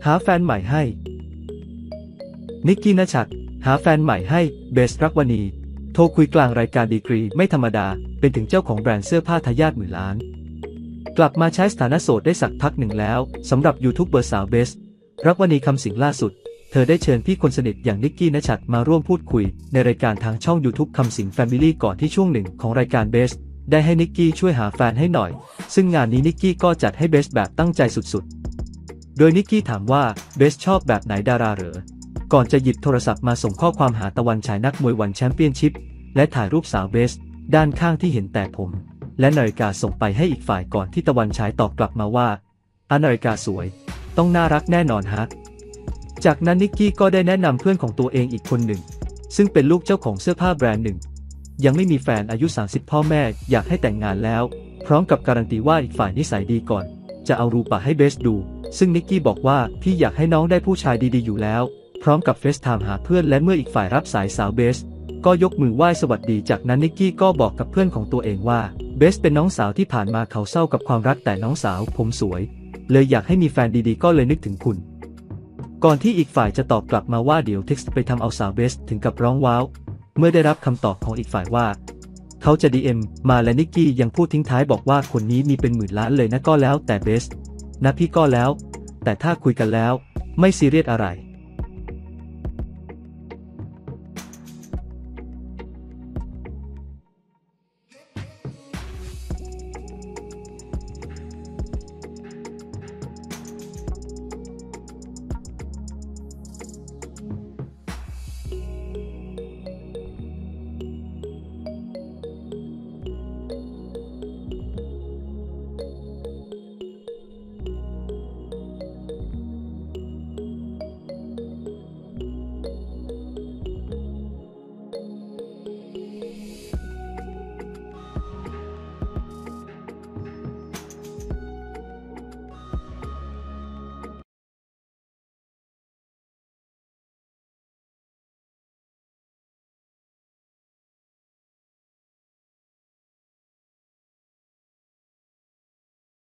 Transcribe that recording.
หาแฟนใหม่ให้นิกกี้ ณชัดหาแฟนใหม่ให้เบสรักวณีโทรคุยกลางรายการดีกรีไม่ธรรมดาเป็นถึงเจ้าของแบรนด์เสื้อผ้าทายาทหมื่นล้านกลับมาใช้สถานะโสดได้สักพักหนึ่งแล้วสำหรับยูทูบเบอร์สาวเบสรักวณีคำสิงล่าสุดเธอได้เชิญพี่คนสนิทอย่างนิกกี้ ณชัดมาร่วมพูดคุยในรายการทางช่อง YouTube คำสิงแฟมิลี่ก่อนที่ช่วงหนึ่งของรายการเบสได้ให้นิกกี้ช่วยหาแฟนให้หน่อยซึ่งงานนี้นิกกี้ก็จัดให้เบสแบบตั้งใจสุดๆโดยนิกกี้ถามว่าเบสชอบแบบไหนดาราเหรอก่อนจะหยิบโทรศัพท์มาส่งข้อความหาตะวันฉายนักมวยวันแชมเปี้ยนชิพและถ่ายรูปสาวเบสด้านข้างที่เห็นแต่ผมและนาฬิกาส่งไปให้อีกฝ่ายก่อนที่ตะวันฉายตอบกลับมาว่านาฬิกาสวยต้องน่ารักแน่นอนฮะจากนั้นนิกกี้ก็ได้แนะนำเพื่อนของตัวเองอีกคนหนึ่งซึ่งเป็นลูกเจ้าของเสื้อผ้าแบรนด์หนึ่งยังไม่มีแฟนอายุ30พ่อแม่อยากให้แต่งงานแล้วพร้อมกับการันตีว่าอีกฝ่ายนิสัยดีก่อนจะเอารูปให้เบสดูซึ่งนิกกี้บอกว่าพี่อยากให้น้องได้ผู้ชายดีๆอยู่แล้วพร้อมกับเฟซไทม์หาเพื่อนและเมื่ออีกฝ่ายรับสายสาวเบสก็ยกมือไหว้สวัสดีจากนั้นนิกกี้ก็บอกกับเพื่อนของตัวเองว่าเบสเป็นน้องสาวที่ผ่านมาเขาเศร้ากับความรักแต่น้องสาวผมสวยเลยอยากให้มีแฟนดีๆก็เลยนึกถึงคุณก่อนที่อีกฝ่ายจะตอบกลับมาว่าเดี๋ยวเท็กซ์ไปทำเอาสาวเบสถึงกับร้องว้าวเมื่อได้รับคำตอบของอีกฝ่ายว่าเขาจะ DM มาและนิกกี้ยังพูดทิ้งท้ายบอกว่าคนนี้มีเป็นหมื่นล้านเลยนะก็แล้วแต่เบสนะพี่ก็แล้วแต่ถ้าคุยกันแล้วไม่ซีเรียสอะไร